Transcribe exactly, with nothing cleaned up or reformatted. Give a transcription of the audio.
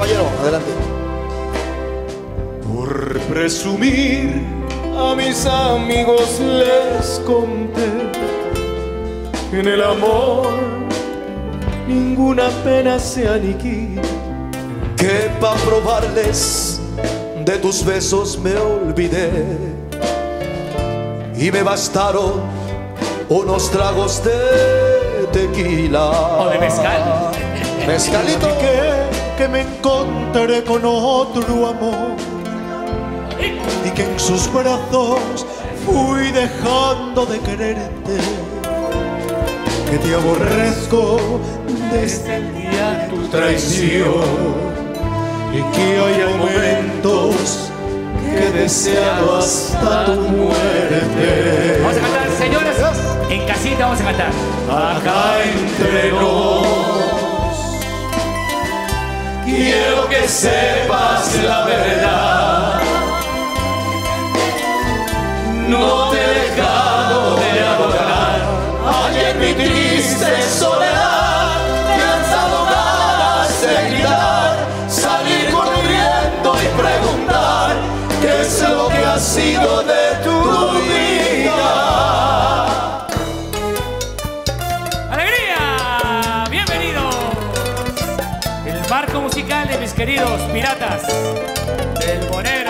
caballero, adelante. Por presumir a mis amigos les conté que en el amor ninguna pena se aniquila, Que pa' probarles de tus besos me olvidé y me bastaron unos tragos de tequila o de mezcal. Mezcalito. que, que me encontraré con otro amor y que en sus brazos fui dejando de quererte, que te aborrezco desde el día de tu traición y que hay momentos que he deseado hasta tu muerte. Vamos a cantar, señores, en casita vamos a cantar. Acá entre nos quiero que sepas la verdad. No te he dejado de adorar. Allí en mi triste soledad me han dado ganas de gritar, salir corriendo y preguntar qué es lo que ha sido de tu vida. ¡Alegría! ¡Bienvenidos! El marco musical de mis queridos piratas del Bonero.